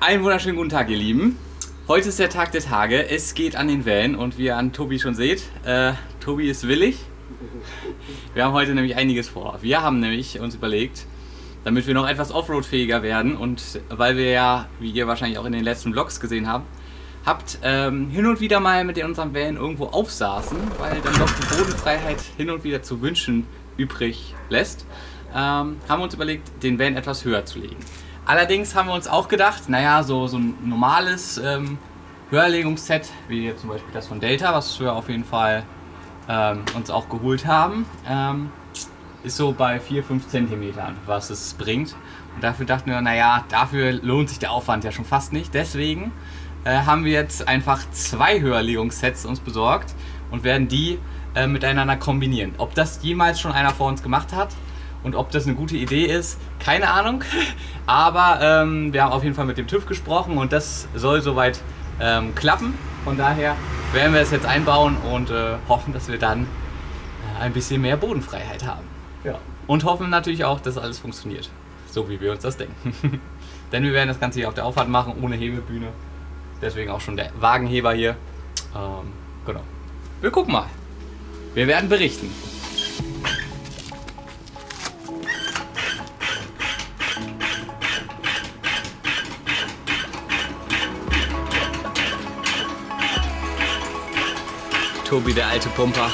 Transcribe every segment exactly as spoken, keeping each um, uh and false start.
Einen wunderschönen guten Tag, ihr Lieben. Heute ist der Tag der Tage. Es geht an den Van und wie ihr an Tobi schon seht, äh, Tobi ist willig. Wir haben heute nämlich einiges vor. Wir haben nämlich uns überlegt, damit wir noch etwas Offroad-fähiger werden und weil wir ja, wie ihr wahrscheinlich auch in den letzten Vlogs gesehen habt, habt ähm, hin und wieder mal mit unserem Van irgendwo aufsaßen, weil dann doch die Bodenfreiheit hin und wieder zu wünschen übrig lässt, ähm, haben wir uns überlegt, den Van etwas höher zu legen. Allerdings haben wir uns auch gedacht, naja, so, so ein normales ähm, Höherlegungsset, wie jetzt zum Beispiel das von Delta, was wir auf jeden Fall ähm, uns auch geholt haben, ähm, ist so bei vier bis fünf Zentimetern, was es bringt. Und dafür dachten wir, naja, dafür lohnt sich der Aufwand ja schon fast nicht. Deswegen äh, haben wir jetzt einfach zwei Höherlegungssets uns besorgt und werden die äh, miteinander kombinieren. Ob das jemals schon einer vor uns gemacht hat und ob das eine gute Idee ist, keine Ahnung. Aber ähm, wir haben auf jeden Fall mit dem TÜV gesprochen und das soll soweit ähm, klappen. Von daher werden wir es jetzt einbauen und äh, hoffen, dass wir dann äh, ein bisschen mehr Bodenfreiheit haben. Ja. Und hoffen natürlich auch, dass alles funktioniert, so wie wir uns das denken. Denn wir werden das Ganze hier auf der Auffahrt machen, ohne Hebebühne. Deswegen auch schon der Wagenheber hier. Ähm, genau. Wir gucken mal. Wir werden berichten. Tobi, der alte Pumper.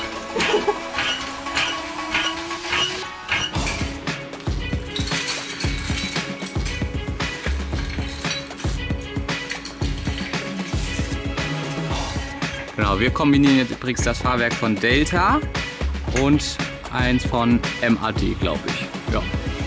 Genau, wir kombinieren jetzt übrigens das Fahrwerk von Delta und eins von M A D, glaube ich. Ja.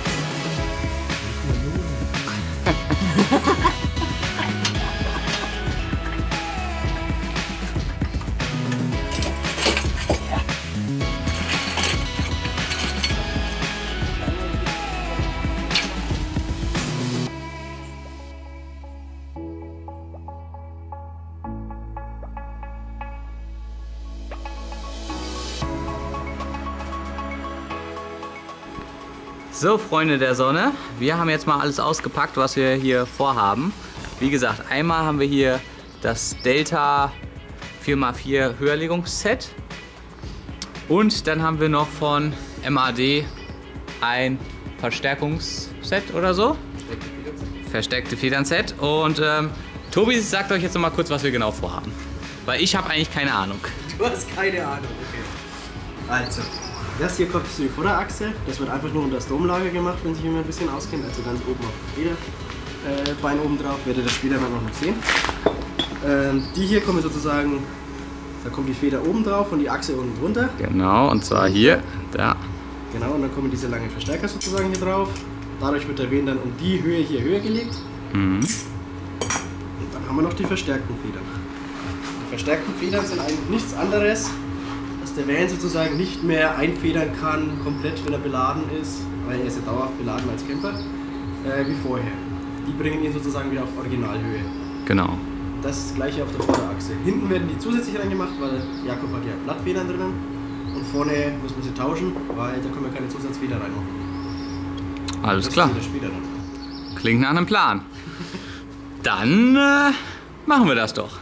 So, Freunde der Sonne, wir haben jetzt mal alles ausgepackt, was wir hier vorhaben. Wie gesagt, einmal haben wir hier das Delta vier mal vier Höherlegungsset und dann haben wir noch von M A D ein Verstärkungsset oder so. Verstärkte Federn-Set. Und ähm, Tobi sagt euch jetzt noch mal kurz, was wir genau vorhaben. Weil ich habe eigentlich keine Ahnung. Du hast keine Ahnung, okay. Also. Das hier kommt für die Vorderachse, das wird einfach nur unter das Domlager gemacht, wenn sich jemand ein bisschen auskennt, also ganz oben auf dem Federbein oben drauf, werdet ihr das später dann noch nicht sehen. Ähm, die hier kommen sozusagen, da kommt die Feder oben drauf und die Achse unten drunter. Genau, und zwar hier, da. Genau, und dann kommen diese langen Verstärker sozusagen hier drauf. Dadurch wird der Van dann um die Höhe hier höher gelegt. Mhm. Und dann haben wir noch die verstärkten Federn. Die verstärkten Federn sind eigentlich nichts anderes, der Van sozusagen nicht mehr einfedern kann, komplett wenn er beladen ist, weil er ist ja dauerhaft beladen als Camper, äh, wie vorher. Die bringen ihn sozusagen wieder auf Originalhöhe. Genau. Das ist das gleiche auf der Vorderachse. Hinten werden die zusätzlich reingemacht, weil Jakob hat ja Blattfedern drinnen und vorne muss man sie tauschen, weil da können wir keine Zusatzfeder reinmachen. Alles klar. Das später dann. Klingt nach einem Plan. Dann äh, machen wir das doch.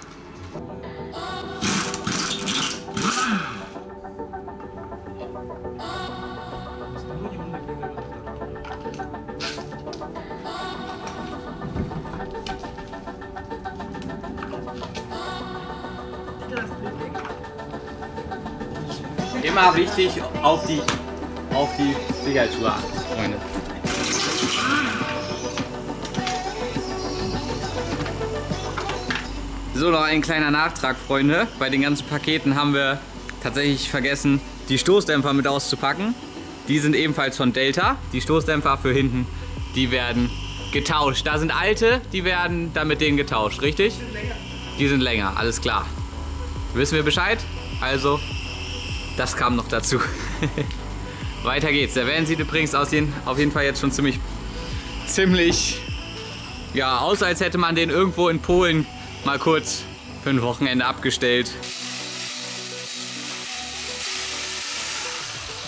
Immer wichtig auf die, auf die Sicherheitsschuhe achten, Freunde. So, noch ein kleiner Nachtrag, Freunde. Bei den ganzen Paketen haben wir tatsächlich vergessen, die Stoßdämpfer mit auszupacken. Die sind ebenfalls von Delta. Die Stoßdämpfer für hinten, die werden getauscht. Da sind alte, die werden dann mit denen getauscht, richtig? Die sind länger. Die sind länger, alles klar. Wissen wir Bescheid? Also, das kam noch dazu. Weiter geht's. Der Van sieht übrigens aus jeden, auf jeden Fall jetzt schon ziemlich, ziemlich, ja, aus, als hätte man den irgendwo in Polen mal kurz für ein Wochenende abgestellt.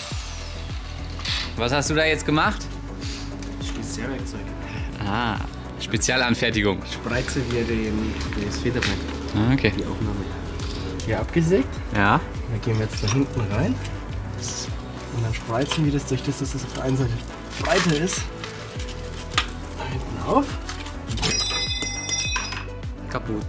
Was hast du da jetzt gemacht? Spezialwerkzeug. Ah, Spezialanfertigung. Ich spreize hier den, das Federbrett. Ah, okay. Die Aufnahme. Hier abgesägt. Ja. Da gehen wir jetzt da hinten rein. Und dann spreizen wir das durch das, dass das auf der einen Seite breiter ist. Da hinten auf. Kaputt.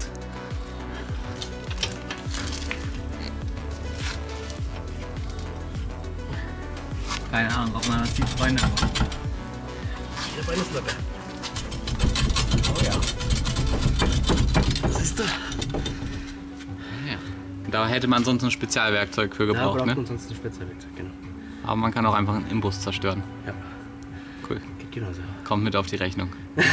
Keine Ahnung, ob man das die Freunde macht. Der Bein ist locker. Oh ja. Das ist da. Ja. Da hätte man sonst ein Spezialwerkzeug für Da gebraucht, braucht ne? man sonst ein Spezialwerkzeug, genau. Aber man kann auch einfach einen Imbus zerstören. Ja. Cool. Geht genauso. Kommt mit auf die Rechnung.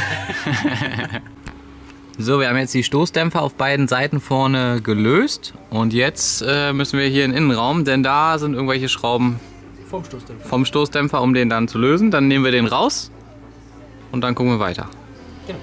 So, wir haben jetzt die Stoßdämpfer auf beiden Seiten vorne gelöst. Und jetzt äh, müssen wir hier in den Innenraum, denn da sind irgendwelche Schrauben Vom Stoßdämpfer. vom Stoßdämpfer, um den dann zu lösen. Dann nehmen wir den raus und dann gucken wir weiter. Genau.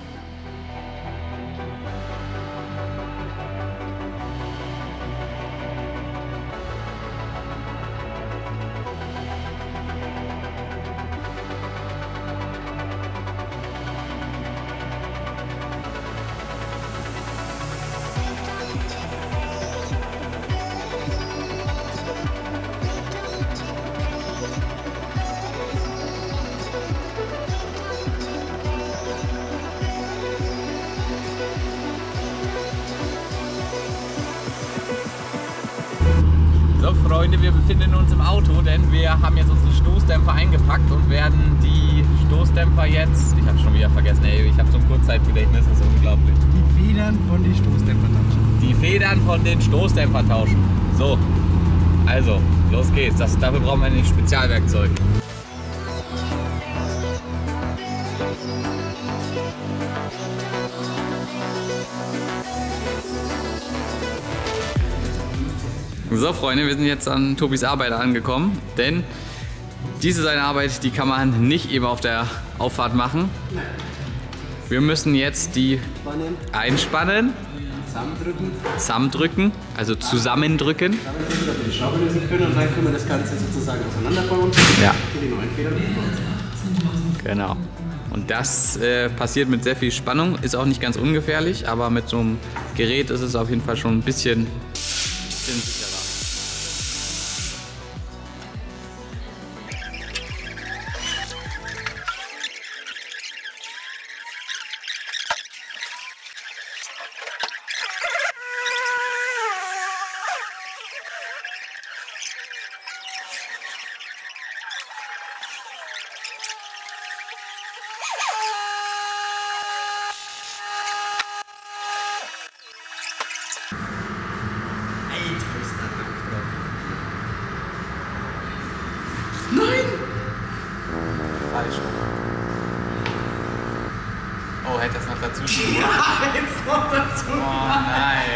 So Freunde, wir befinden uns im Auto, denn wir haben jetzt unsere Stoßdämpfer eingepackt und werden die Stoßdämpfer jetzt, ich habe schon wieder vergessen, ey, ich habe so ein Kurzzeitgedächtnis, das ist unglaublich. Die Federn von den Stoßdämpfern tauschen. Die Federn von den Stoßdämpfern tauschen. So, also, los geht's. Das, dafür brauchen wir nicht Spezialwerkzeug. So Freunde, wir sind jetzt an Tobis Arbeit angekommen, denn diese seine Arbeit, die kann man nicht eben auf der Auffahrt machen. Wir müssen jetzt die Spannen, einspannen, zusammendrücken, zusammendrücken, also zusammendrücken. zusammensetzen, dass wir die Schraube lösen können und dann können wir das Ganze sozusagen auseinanderbauen. Ja. Für die neuen Federn. Genau. Und das äh, passiert mit sehr viel Spannung, ist auch nicht ganz ungefährlich, aber mit so einem Gerät ist es auf jeden Fall schon ein bisschen, bisschen sicherer. Nein! Falsch. Oh, hätte das noch dazu tun. Ja, jetzt noch dazu! Oh nein.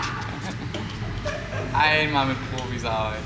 Einmal mit Profis arbeiten.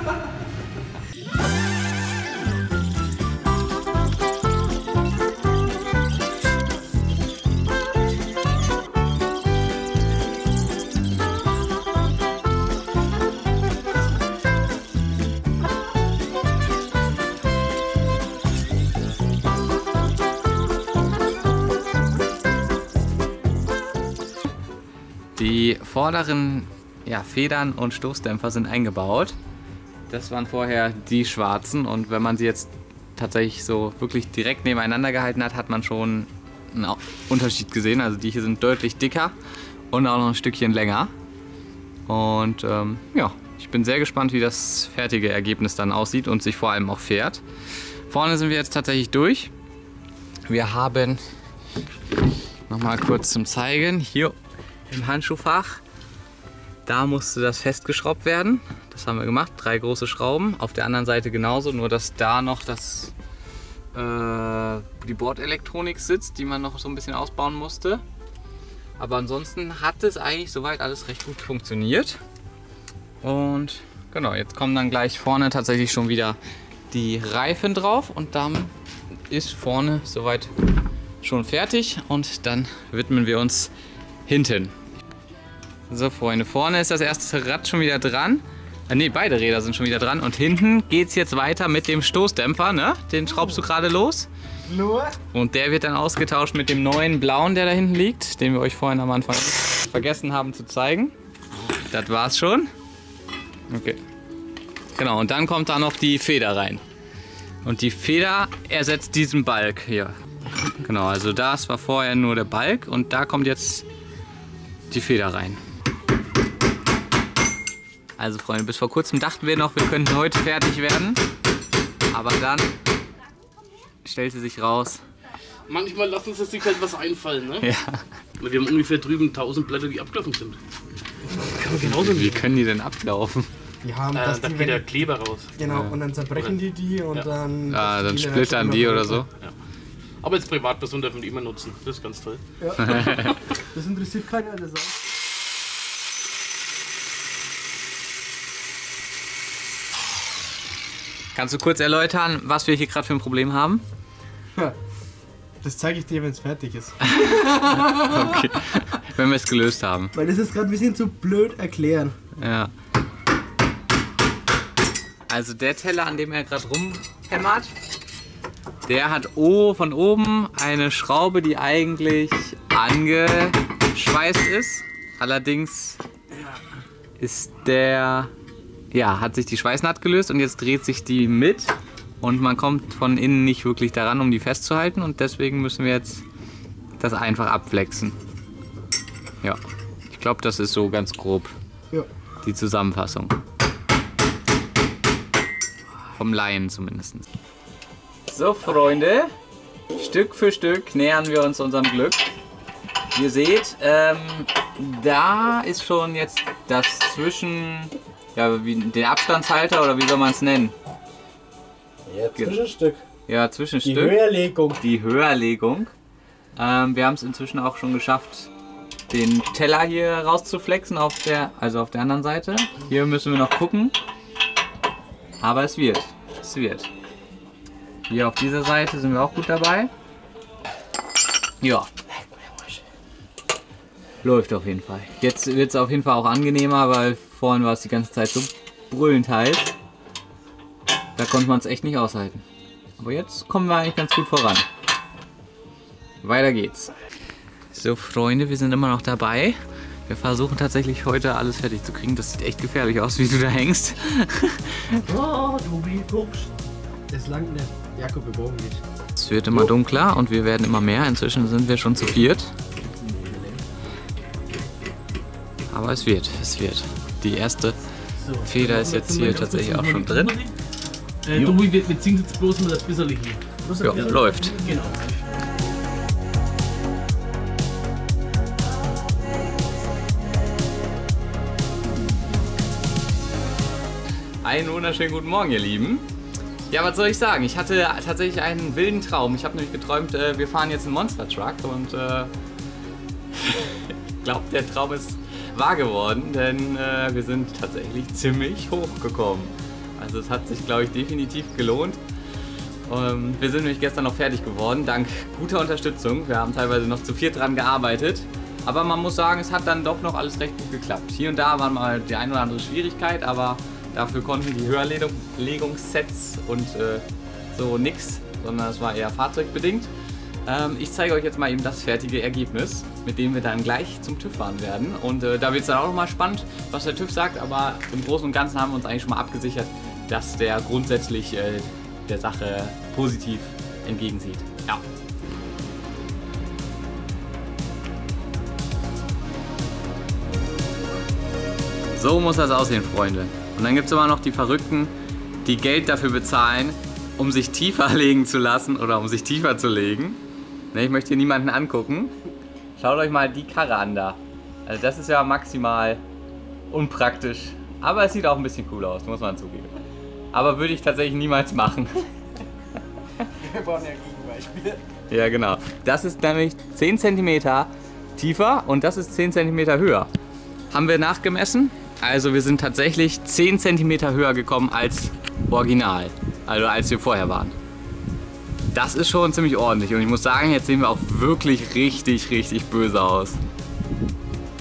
Die vorderen ja, Federn und Stoßdämpfer sind eingebaut. Das waren vorher die schwarzen und wenn man sie jetzt tatsächlich so wirklich direkt nebeneinander gehalten hat, hat man schon einen Unterschied gesehen. Also die hier sind deutlich dicker und auch noch ein Stückchen länger. Und ähm, ja, ich bin sehr gespannt, wie das fertige Ergebnis dann aussieht und sich vor allem auch fährt. Vorne sind wir jetzt tatsächlich durch. Wir haben, nochmal kurz zum Zeigen, hier im Handschuhfach, da musste das festgeschraubt werden. Das haben wir gemacht, drei große Schrauben. Auf der anderen Seite genauso, nur dass da noch das, äh, die Bordelektronik sitzt, die man noch so ein bisschen ausbauen musste. Aber ansonsten hat es eigentlich soweit alles recht gut funktioniert. Und genau, jetzt kommen dann gleich vorne tatsächlich schon wieder die Reifen drauf und dann ist vorne soweit schon fertig und dann widmen wir uns hinten. So Freunde, vorne ist das erste Rad schon wieder dran Ne, beide Räder sind schon wieder dran. Und hinten geht es jetzt weiter mit dem Stoßdämpfer, ne? Den schraubst du gerade los. Nur? Und der wird dann ausgetauscht mit dem neuen blauen, der da hinten liegt, den wir euch vorhin am Anfang vergessen haben zu zeigen. Das war's schon. Okay. Genau, und dann kommt da noch die Feder rein. Und die Feder ersetzt diesen Balk hier. Genau, also das war vorher nur der Balk und da kommt jetzt die Feder rein. Also Freunde, bis vor kurzem dachten wir noch, wir könnten heute fertig werden. Aber dann stellte sich raus. Manchmal lassen sie sich halt was einfallen, ne? Ja. Wir haben ungefähr drüben tausend Blätter, die abgelaufen sind. Kann man genauso Wie können die denn ablaufen? Die haben äh, das da die, geht der Kleber raus. Genau, und dann zerbrechen die die und Ja. dann... Ah, dann die splittern die oder so. Ja. Aber als Privatperson dürfen die immer nutzen. Das ist ganz toll. Ja. Das interessiert keiner, das auch. Kannst du kurz erläutern, was wir hier gerade für ein Problem haben? Das zeige ich dir, wenn es fertig ist. Okay. Wenn wir es gelöst haben. Weil das ist gerade ein bisschen zu blöd erklären. Ja. Also der Teller, an dem er gerade rumhämmert, der hat oh, von oben eine Schraube, die eigentlich angeschweißt ist. Allerdings ist der, ja, hat sich die Schweißnaht gelöst und jetzt dreht sich die mit und man kommt von innen nicht wirklich daran, um die festzuhalten und deswegen müssen wir jetzt das einfach abflexen. Ja, ich glaube, das ist so ganz grob Ja. die Zusammenfassung. Vom Laien zumindest. So Freunde, Stück für Stück nähern wir uns unserem Glück. Ihr seht, ähm, da ist schon jetzt das Zwischen, ja, wie, den Abstandshalter oder wie soll man es nennen? Ja, Zwischenstück. Ja, Die Zwischenstück. Höherlegung. Die Höherlegung. Ähm, wir haben es inzwischen auch schon geschafft, den Teller hier rauszuflexen, auf der, also auf der anderen Seite. Hier müssen wir noch gucken. Aber es wird. Es wird. Hier auf dieser Seite sind wir auch gut dabei. Ja. Läuft auf jeden Fall. Jetzt wird es auf jeden Fall auch angenehmer, weil vorhin war es die ganze Zeit so brüllend heiß. Da konnte man es echt nicht aushalten. Aber jetzt kommen wir eigentlich ganz gut voran. Weiter geht's. So Freunde, wir sind immer noch dabei. Wir versuchen tatsächlich heute alles fertig zu kriegen. Das sieht echt gefährlich aus, wie du da hängst. Oh, du wie guckst. Das langt nicht. Jakob, wir brauchen nicht. Es wird immer dunkler und wir werden immer mehr. Inzwischen sind wir schon zu viert. Aber es wird, es wird. Die erste Feder ist jetzt hier tatsächlich auch schon drin. Äh, Tobi, wir, wir ziehen jetzt bloß mal das Bisserli hier. Ja, läuft. Genau. Einen wunderschönen guten Morgen, ihr Lieben. Ja, was soll ich sagen? Ich hatte tatsächlich einen wilden Traum. Ich habe nämlich geträumt, äh, wir fahren jetzt einen Monster Truck und äh, ich glaube, der Traum ist wahr geworden, denn äh, wir sind tatsächlich ziemlich hochgekommen. Also es hat sich, glaube ich, definitiv gelohnt. Ähm, wir sind nämlich gestern noch fertig geworden, dank guter Unterstützung. Wir haben teilweise noch zu viert dran gearbeitet. Aber man muss sagen, es hat dann doch noch alles recht gut geklappt. Hier und da war mal die eine oder andere Schwierigkeit, aber dafür konnten die Höherlegungssets und äh, so nix, sondern es war eher fahrzeugbedingt. Ähm, ich zeige euch jetzt mal eben das fertige Ergebnis, mit dem wir dann gleich zum TÜV fahren werden. Und äh, da wird es dann auch nochmal spannend, was der TÜV sagt, aber im Großen und Ganzen haben wir uns eigentlich schon mal abgesichert, dass der grundsätzlich äh, der Sache positiv entgegensieht. Ja. So muss das aussehen, Freunde. Und dann gibt es immer noch die Verrückten, die Geld dafür bezahlen, um sich tiefer legen zu lassen oder um sich tiefer zu legen. Ne, ich möchte hier niemanden angucken. Schaut euch mal die Karre an da. Also das ist ja maximal unpraktisch. Aber es sieht auch ein bisschen cool aus, muss man zugeben. Aber würde ich tatsächlich niemals machen. Wir brauchen ja Gegenbeispiele. Ja, genau. Das ist nämlich zehn Zentimeter tiefer und das ist zehn Zentimeter höher. Haben wir nachgemessen. Also wir sind tatsächlich zehn Zentimeter höher gekommen als original. Also als wir vorher waren. Das ist schon ziemlich ordentlich und ich muss sagen, jetzt sehen wir auch wirklich richtig, richtig böse aus.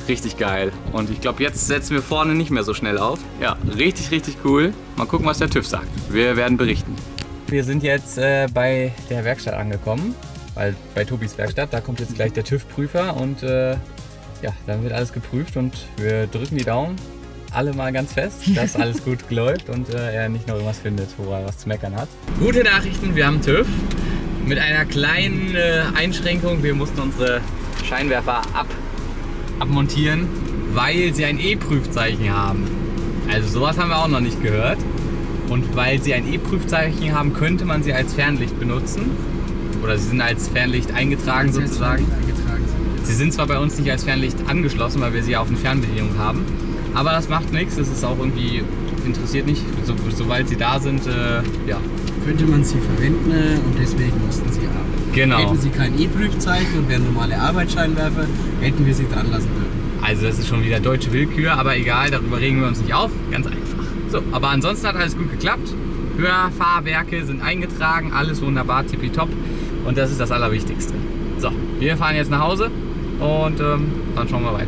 Richtig geil. Und ich glaube, jetzt setzen wir vorne nicht mehr so schnell auf. Ja, richtig, richtig cool. Mal gucken, was der TÜV sagt. Wir werden berichten. Wir sind jetzt äh, bei der Werkstatt angekommen, weil bei Tobis Werkstatt, da kommt jetzt gleich der TÜV-Prüfer und äh, ja, dann wird alles geprüft und wir drücken die Daumen alle mal ganz fest, dass alles gut läuft und äh, er nicht noch irgendwas findet, wo er was zu meckern hat. Gute Nachrichten, wir haben TÜV mit einer kleinen äh, Einschränkung. Wir mussten unsere Scheinwerfer ab, abmontieren, weil sie ein E-Prüfzeichen haben. Also sowas haben wir auch noch nicht gehört. Und weil sie ein E-Prüfzeichen haben, könnte man sie als Fernlicht benutzen. Oder sie sind als Fernlicht eingetragen sozusagen. Sie sind zwar bei uns nicht als Fernlicht angeschlossen, weil wir sie auf eine Fernbedienung haben. Aber das macht nichts, das ist auch irgendwie interessiert nicht. So, sobald sie da sind, äh, ja. Könnte man sie verwenden und deswegen mussten sie arbeiten. Genau. Hätten sie kein E-Prüfzeichen und wären normale Arbeitsscheinwerfer, hätten wir sie dran lassen dürfen. Also das ist schon wieder deutsche Willkür, aber egal, darüber regen wir uns nicht auf. Ganz einfach. So, aber ansonsten hat alles gut geklappt. Hörfahrwerke sind eingetragen, alles wunderbar, tippitopp. Und das ist das Allerwichtigste. So, wir fahren jetzt nach Hause und ähm, dann schauen wir weiter.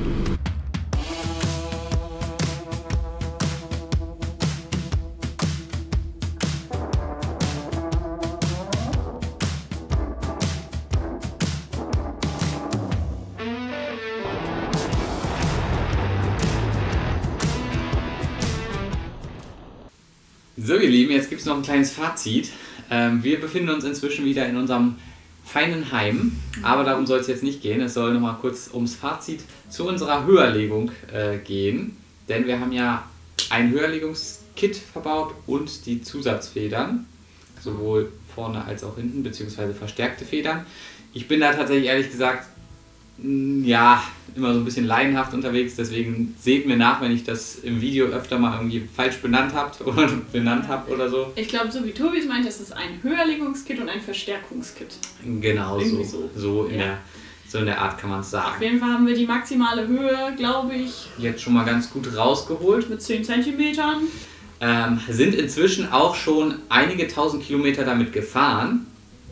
So ihr Lieben, jetzt gibt es noch ein kleines Fazit. Ähm, wir befinden uns inzwischen wieder in unserem feinen Heim, aber darum soll es jetzt nicht gehen. Es soll nochmal kurz ums Fazit zu unserer Höherlegung äh, gehen. Denn wir haben ja ein Höherlegungskit verbaut und die Zusatzfedern, sowohl vorne als auch hinten, beziehungsweise verstärkte Federn. Ich bin da tatsächlich ehrlich gesagt ja, immer so ein bisschen laienhaft unterwegs, deswegen seht mir nach, wenn ich das im Video öfter mal irgendwie falsch benannt habt oder benannt habe oder so. Ich glaube, so wie Tobi es meint, das ist ein Höherlegungskit und ein Verstärkungskit. Genau, so, so. So, in Ja. der, so in der Art kann man es sagen. Auf jeden Fall haben wir die maximale Höhe, glaube ich, Jetzt schon mal ganz gut rausgeholt. mit zehn Zentimetern. Ähm, sind inzwischen auch schon einige tausend Kilometer damit gefahren.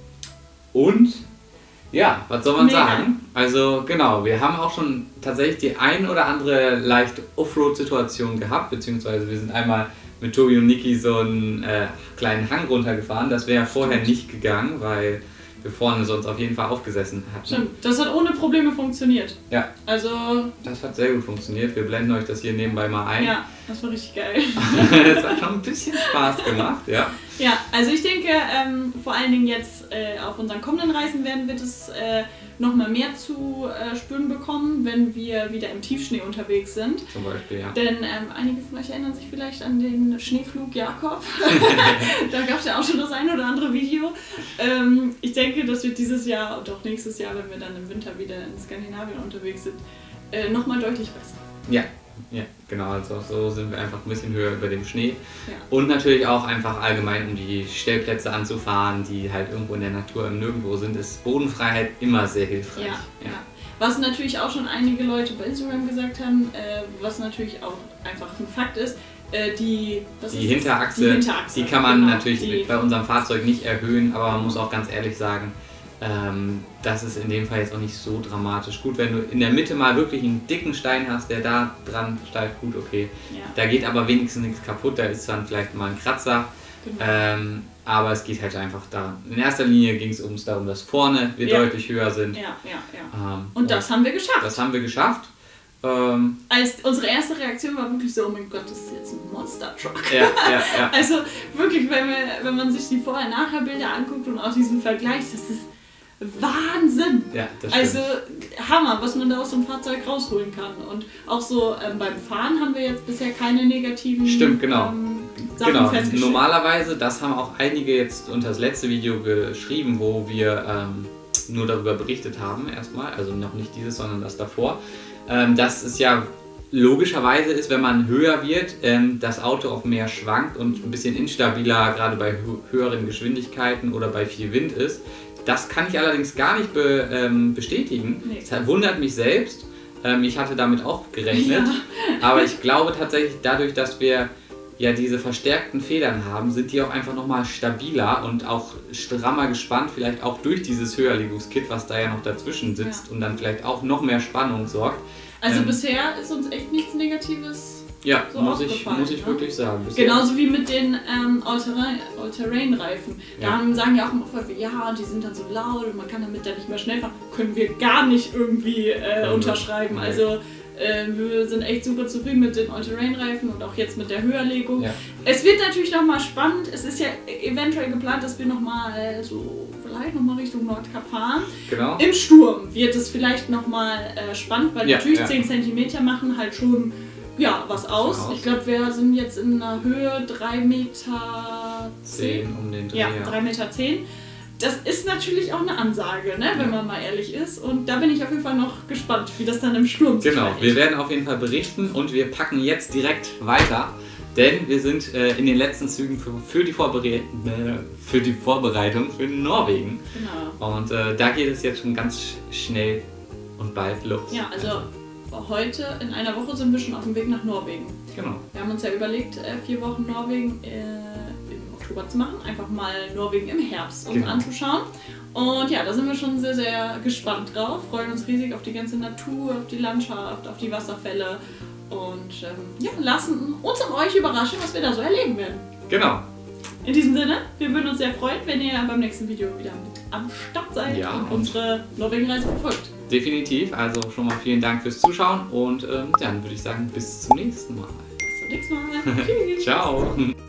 Und ja, was soll man Mega. sagen? Also genau, wir haben auch schon tatsächlich die ein oder andere leichte Offroad-Situation gehabt, beziehungsweise wir sind einmal mit Tobi und Niki so einen äh, kleinen Hang runtergefahren. Das wäre ja vorher nicht gegangen, weil wir vorne sonst auf jeden Fall aufgesessen hatten. Stimmt, das hat ohne Probleme funktioniert. Ja, Also, das hat sehr gut funktioniert. Wir blenden euch das hier nebenbei mal ein. ja, das war richtig geil. Das hat schon ein bisschen Spaß gemacht, ja. Ja, also ich denke, ähm, vor allen Dingen jetzt äh, auf unseren kommenden Reisen werden wir das äh, nochmal mehr zu äh, spüren bekommen, wenn wir wieder im Tiefschnee unterwegs sind. Zum Beispiel, ja. Denn ähm, einige von euch erinnern sich vielleicht an den Schneeflug Jakob. Da gab es ja auch schon das ein oder andere Video. Ähm, ich denke, das wird dieses Jahr und auch nächstes Jahr, wenn wir dann im Winter wieder in Skandinavien unterwegs sind, äh, nochmal deutlich besser. Ja, ja, genau. Also so sind wir einfach ein bisschen höher über dem Schnee. Ja. Und natürlich auch einfach allgemein, um die Stellplätze anzufahren, die halt irgendwo in der Natur im Nirgendwo sind, ist Bodenfreiheit immer sehr hilfreich. Ja, ja. Was natürlich auch schon einige Leute bei Instagram gesagt haben, äh, was natürlich auch einfach ein Fakt ist, äh, die, was Die ist das? Hinterachse, die Hinterachse, die kann man genau, natürlich die, bei unserem Fahrzeug nicht erhöhen, aber man muss auch ganz ehrlich sagen, ähm, das ist in dem Fall jetzt auch nicht so dramatisch. Gut, wenn du in der Mitte mal wirklich einen dicken Stein hast, der da dran steigt, gut, okay. ja, Da geht aber wenigstens nichts kaputt, da ist dann vielleicht mal ein Kratzer. genau. Ähm, aber es geht halt einfach daran. In erster Linie ging es ums darum, dass vorne wir Ja. deutlich höher sind. ja, ja, ja. Ähm, Und das haben wir geschafft. das haben wir geschafft. Ähm, Als unsere erste Reaktion war wirklich so, oh mein Gott, das ist jetzt ein Monster-Truck. ja, ja, ja. Also wirklich, wenn, wir, wenn man sich die Vorher-Nachher-Bilder anguckt und auch diesen Vergleich, das ist Wahnsinn. Ja, das stimmt. Also Hammer, was man da aus so einem Fahrzeug rausholen kann. Und auch so ähm, beim Fahren haben wir jetzt bisher keine negativen Stimmt, genau. ähm, Sachen Genau, festgestellt. normalerweise, das haben auch einige jetzt unter das letzte Video geschrieben, wo wir ähm, nur darüber berichtet haben erstmal, also noch nicht dieses, sondern das davor, ähm, dass es ja logischerweise ist, wenn man höher wird, ähm, das Auto auch mehr schwankt und ein bisschen instabiler, gerade bei hö höheren Geschwindigkeiten oder bei viel Wind ist. Das kann ich allerdings gar nicht be, ähm, bestätigen. Nee. Das wundert mich selbst. Ähm, ich hatte damit auch gerechnet. Ja. Aber ich glaube tatsächlich, dadurch, dass wir ja diese verstärkten Federn haben, sind die auch einfach nochmal stabiler und auch strammer gespannt, vielleicht auch durch dieses Höherlegungskit, was da ja noch dazwischen sitzt Ja. und dann vielleicht auch noch mehr Spannung sorgt. Also Ähm, bisher ist uns echt nichts Negatives Ja, so muss ich, aufgefallen, muss ich ne? wirklich sagen. Bisher- Genauso wie mit den ähm, All-Terrain- All-Terrain-Reifen. Da Ja. haben- sagen ja auch immer voll viel, ja, die sind dann so laut und man kann damit dann nicht mehr schnell fahren. Können wir gar nicht irgendwie äh, Ja, unterschreiben. nee. Also äh, wir sind echt super zufrieden mit den All-Terrain-Reifen und auch jetzt mit der Höherlegung. Ja. Es wird natürlich nochmal spannend. Es ist ja eventuell geplant, dass wir nochmal so vielleicht nochmal Richtung Nordkap fahren. Genau. Im Sturm wird es vielleicht nochmal äh, spannend, weil Ja, natürlich ja. zehn Zentimeter machen halt schon ja, was aus. aus. Ich glaube, wir sind jetzt in einer Höhe drei Meter zehn zehn. um den Dreh. Ja, drei Meter zehn. Das ist natürlich auch eine Ansage, ne, wenn man mal ehrlich ist. Und da bin ich auf jeden Fall noch gespannt, wie das dann im Sturm sich Genau, verhält. wir werden auf jeden Fall berichten und wir packen jetzt direkt weiter, denn wir sind äh, in den letzten Zügen für, für, die Vorbere äh, für die Vorbereitung für Norwegen. Genau. Und äh, da geht es jetzt schon ganz sch- schnell und bald los. Ja, also heute in einer Woche sind wir schon auf dem Weg nach Norwegen. Genau. Wir haben uns ja überlegt, äh, vier Wochen Norwegen äh, im Oktober zu machen. Einfach mal Norwegen im Herbst uns Genau. anzuschauen. Und ja, da sind wir schon sehr, sehr gespannt drauf. Freuen uns riesig auf die ganze Natur, auf die Landschaft, auf die Wasserfälle. Und ähm, ja, lassen uns und euch überraschen, was wir da so erleben werden. Genau. In diesem Sinne, wir würden uns sehr freuen, wenn ihr beim nächsten Video wieder mit am Start seid Ja, und und- unsere Norwegen-Reise verfolgt. Definitiv. Also schon mal vielen Dank fürs Zuschauen und ähm, dann würde ich sagen, bis zum nächsten Mal. Bis zum nächsten Mal. Tschüss. Ciao.